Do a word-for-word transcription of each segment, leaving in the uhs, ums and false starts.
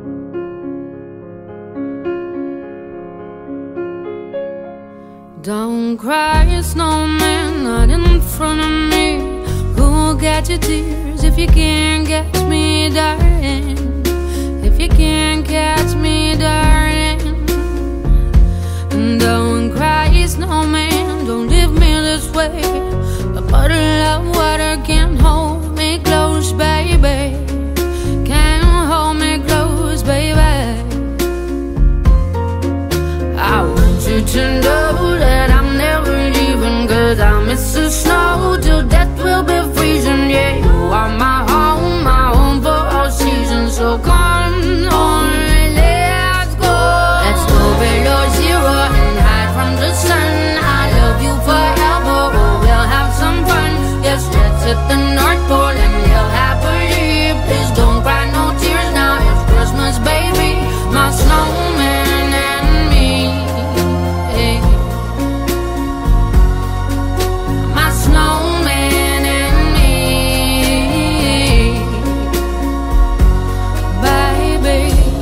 Don't cry, snowman, not in front of me. Who'll catch your tears if you can't catch me, darling? If you can't catch me, darling. Don't cry, snowman, don't leave me this way. A bottle of water can't hold me close, baby. Can't hold me close, baby. I want you to know that I'm never leaving, 'cause I miss the snow till death will be freezing. Yeah, you are my home, my home for all seasons. So come on, let's go. Let's go below zero and hide from the sun. I love you forever, oh, we'll have some fun. Yes, let's hit the North Pole and live happily. Please don't cry no tears now, it's Christmas, baby. My snowman and me. My snowman and me, baby.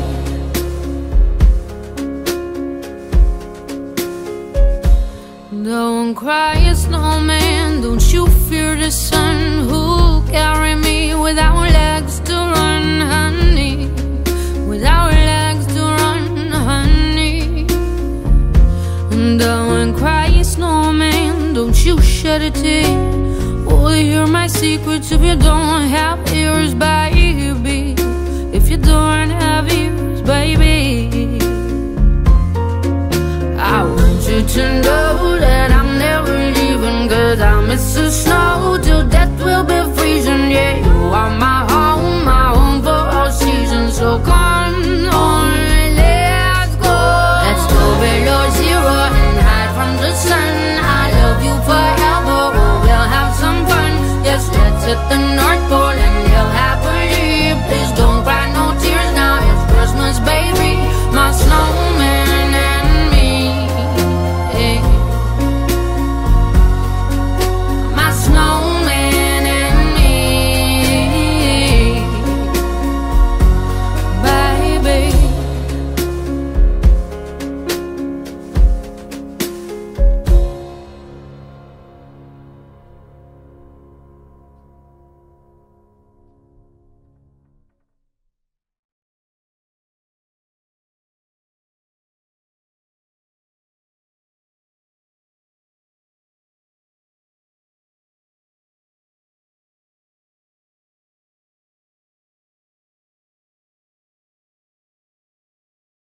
Don't cry, snowman, don't you fear the sun. Who'll carry me without legs to run, honey? Without legs to run, honey. Don't cry, snowman, don't you shed a tear. Oh, hear my secrets if you don't have ears, baby. If you don't have ears, baby. I want you to know that I'm never leaving, 'cause I miss the snow